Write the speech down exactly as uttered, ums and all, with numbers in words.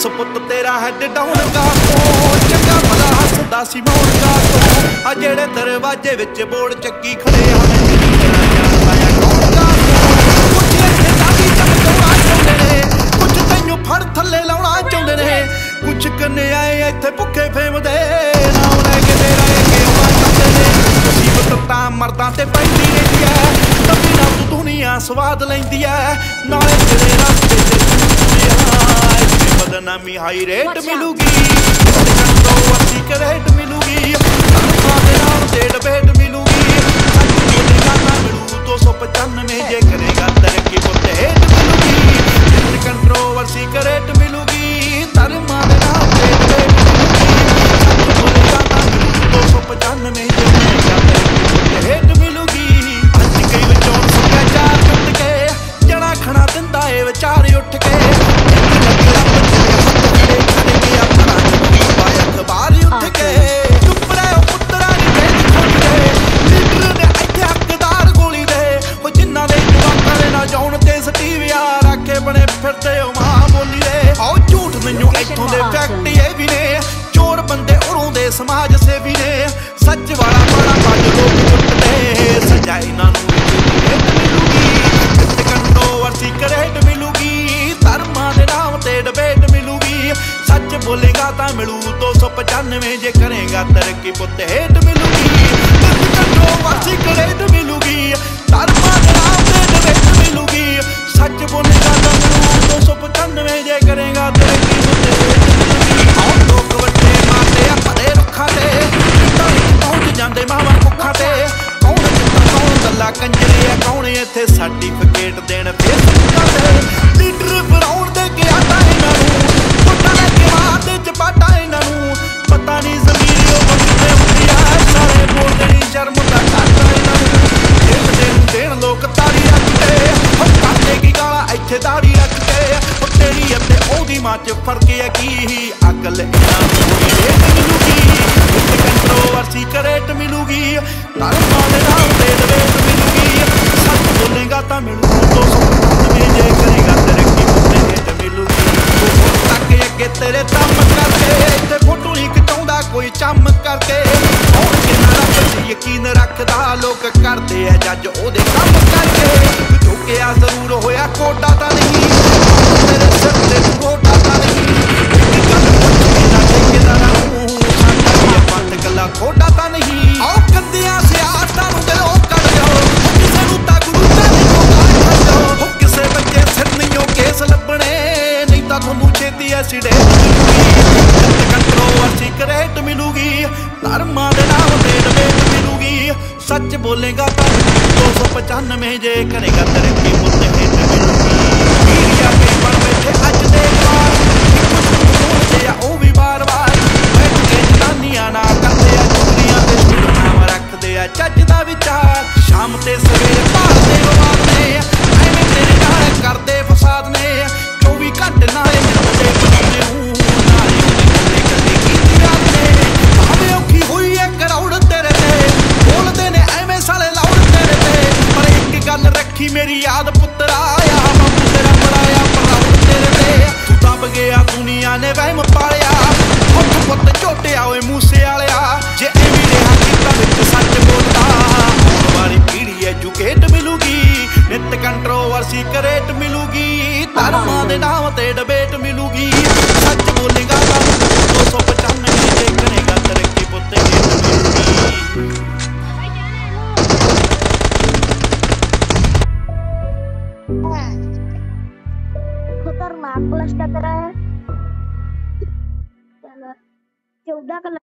दस पुत तेरा हैड डाउन का चंगा भला हसदा सी मौन का आ जेड़े दरवाजे विच बोर्ड चक्की खड़े हन कुछ इत्थे दादी चमकाउणा चाहुंदे ने कुछ तैनूं फड़ थल्ले लाउणा चाहुंदे ने कुछ कन्याए इत्थे भुखे फेमदे नाम लैके तेरा अगे आउणा चाहुंदे ने मुसीबत तां मर्दां ते पैंदी रहिंदी ऐ तभी ना तू दुनिया स्वाद लैंदी ऐ नाले तेरे रस्ते ते बदनामी हाई रेट मिलूगी कंट्रोवर्सी करेट मिलूगी नाम ते डिबेट मिलूगी सच बोलेगा ना मिलू दो सौ पचानवे जे करेगा तरक्की पुत हेट मिलूगी कंट्रोवर्सी करेट मिलूगी धर्मा दे नाम ते डिबेट मिलूगी सच बोलेगा ना मिलू दो सौ पचानवे जे करेगा तरक्की पुत हेट मिलूगी अज कई विचों सभ्याचार टुट के जड़ा खड़ा दिंदा ए विचार उठ के अखबार उठ के चुप रहे पुत्रा लीडर ने इत्थे हकदार गोली दे जिन्ना दे जवाबां दे ना जाउण ते सटीविया राखे बने फिरदे मां बोली दे आओ झूठ मैनू इत्थों दे फैक्ट ये भी ने चोर बंदे उरों दे समाज सेवी ने सच वाला बड़ा बज लोग चुटदे सजा इन्हां नूं मिलूगी कंट्रोवर्सी करेट मिलूगी धर्मां दे नाम ते डिबेट मिलूगी सच बोलेगा तां मिलू दो सौ पचानवे जे करेगा तरक्की पुत हेट मिलूगी कंट्रोवर्सी करेट मिलूगी धर्मां दे नाम ते डिबेट मिलूगी सच बोलेगा तां मिलू दो सौ पचानवे जे करेगा तरक्की पुत हेट मिलूगी आओ लोग वड्डे मारदे आ भरे रुखां ते पहुंच जांदे मावां भुखां ते कौन जित्ता कौन गल्ला कंजरे आ कौन इत्थे सर्टिफिकेट देण फेसबुकां ते लीडर बनाउण दे के आटा इन्हां नूं वोटां लैके मारदे चपाटा इन्हां नूं पता नहीं ज़मीर ओ किथे हुंदी आ सारे बोलदे नी शर्म दा घाटा इन्हां नूं देण देण देण लोक ताड़ी रख के हो करदे की गालां इत्थे दाड़ी रख के हो तेरी अते ओहदी मां च फर्क है की अकल इन्हां नूं रेट मिलूगी कंट्रोवर्सी करेट मिलूगी धर्मां दे नाम ते डिबेट मिलूगी सच बोलेगा तां मिलू दो सौ पचानवे जे करेगा तरक्की पुत हेट मिलूगी तक अगे तेरे दम करके इत्थे फोटो नहीं खिचाउंदा कोई चम करके कौन किन्ना रब ते यकीन रखदा लोक करदे ऐ जज ओहदे कम करके झुकिया जरूर होया कोटा तां नहीं तेरे सिर ते कोटा तां नहीं गल पुछदी ना ठेकेदारां नूं साडी पंत गल्लां खोटा तां नहीं आओ कंदियां सियासतां नूं दिलों कढ जाओ किसे नूं तां गुरु चाहे को जाओ हो किसे बच्चे सिर नहीं केस लभणे नहीं तां तुहानूं छेती एसीडेंट मिलूगी कंट्रोवर्सी करेट मिलूगी धर्मां दे नाम ते डिबेट मिलूगी सच बोलेगा तां दो सौ पचानवे जे करेगा तरक्की पुत हेट मिलूगी मीडिया पेपर बैठे अज दे बार बोलदे आ ओह भी बार बार बैठ के जनानियां ना करदे आ चुगलियां ते सुर नाम रखदे आ जज दा विचार शाम ते सवेरे भालदे विवाद ने एवें तेरे नाल करदे फसाद ने चौबी घंटे नाले मिलदे बनाउने हूं नाले उहदी कदी कीती याद ने भावें औखी होई ऐ करौड़ तेरे ते बोलदे ने एवें साले लौड़ तेरे ते पर एक गल रखी मेरी याद पुत्तरा आया बापू तेरा बड़ाया पराउड़ तेरे ते तू दब गया दुनिया ने वहम पालिया पुत पुत झोटिया ओए मूसे वालिया जे एवें रहा कीता विच सच बोलदा आउण वाली पीढ़ी एजुकेट मिलूगी नित कंट्रोवर्सी करेट मिलूगी धर्मां दे नाम ते डिबेट मिलूगी सच बोलेगा तां दो सौ पचानवे जे करेगा तरक्की पुत हेट मिलूगी खतरनाक प्लस टकरा है चौदह का